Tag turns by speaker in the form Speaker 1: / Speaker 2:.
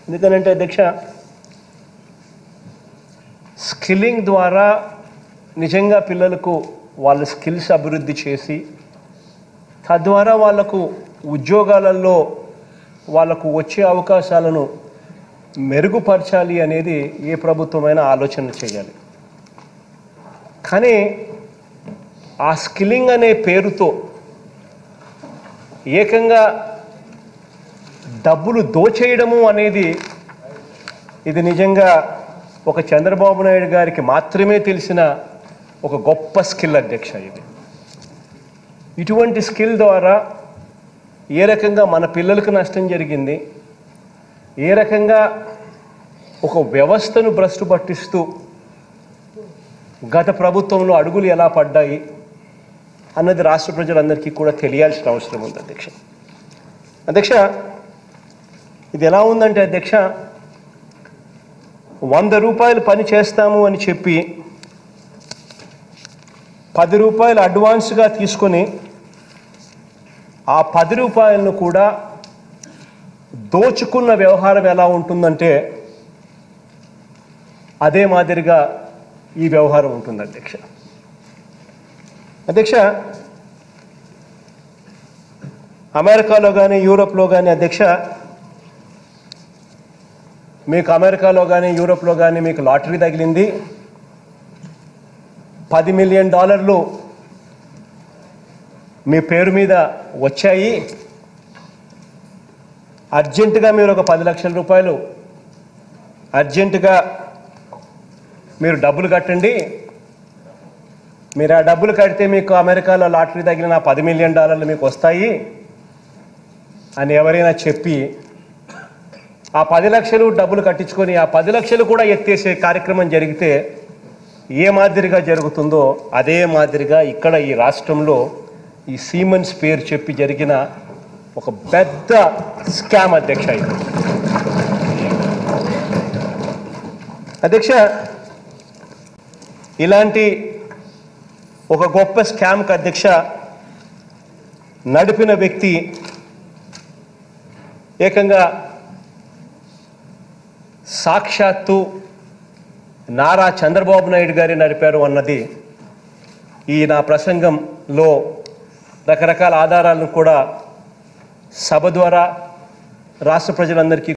Speaker 1: ఎందుకంటే అధ్యక్ష, స్కిల్లింగ్ ద్వారా నిజంగా పిల్లలకు వాళ్ళ స్కిల్స్ అభివృద్ధి చేసి తద్వారా వాళ్ళకు ఉద్యోగాలలో వాళ్ళకు వచ్చే అవకాశాలను మెరుగుపరచాలి అనేది ఏ ప్రభుత్వమైనా ఆలోచన చేయాలి. కానీ ఆ స్కిల్లింగ్ అనే పేరుతో ఏకంగా డబ్బులు దోచేయడము అనేది ఇది నిజంగా ఒక చంద్రబాబు నాయుడు గారికి మాత్రమే తెలిసిన ఒక గొప్ప స్కిల్ అధ్యక్ష. ఇది ఇటువంటి స్కిల్ ద్వారా ఏ రకంగా మన పిల్లలకు నష్టం జరిగింది, ఏ రకంగా ఒక వ్యవస్థను భ్రష్టు పట్టిస్తూ గత ప్రభుత్వంలో అడుగులు ఎలా పడ్డాయి అన్నది రాష్ట్ర ప్రజలందరికీ కూడా తెలియాల్సిన అవసరం ఉంది అధ్యక్ష. అధ్యక్ష, ఇది ఎలా ఉందంటే అధ్యక్ష, 100 రూపాయలు పని చేస్తాము అని చెప్పి 10 రూపాయలు అడ్వాన్స్గా తీసుకొని ఆ 10 రూపాయలను కూడా దోచుకున్న వ్యవహారం ఎలా ఉంటుందంటే అదే మాదిరిగా ఈ వ్యవహారం ఉంటుంది అధ్యక్ష. అధ్యక్ష, అమెరికాలో కానీ యూరోప్లో కానీ అధ్యక్ష, మీకు అమెరికాలో కానీ యూరోప్లో కానీ మీకు లాటరీ తగిలింది, $10 మిలియన్ మీ పేరు మీద వచ్చాయి, అర్జెంటుగా మీరు ఒక 10 లక్షల రూపాయలు అర్జెంటుగా మీరు డబ్బులు కట్టండి, మీరు ఆ డబ్బులు కడితే మీకు అమెరికాలో లాటరీ తగిలిన $10 మిలియన్ మీకు వస్తాయి అని ఎవరైనా చెప్పి ఆ 10 లక్షలు డబ్బులు కట్టించుకొని ఆ 10 లక్షలు కూడా ఎత్తేసే కార్యక్రమం జరిగితే ఏ మాదిరిగా జరుగుతుందో అదే మాదిరిగా ఇక్కడ ఈ రాష్ట్రంలో ఈ సీమెన్స్ పేరు చెప్పి జరిగిన ఒక పెద్ద స్కామ్ అధ్యక్ష. ఇది అధ్యక్ష, ఇలాంటి ఒక గొప్ప స్కామ్కి అధ్యక్ష నడిపిన వ్యక్తి ఏకంగా సాక్షాత్తు నారా చంద్రబాబు నాయుడు గారి నడిపారు అన్నది ఈ నా ప్రసంగంలో రకరకాల ఆధారాలను కూడా సభ ద్వారా రాష్ట్ర ప్రజలందరికీ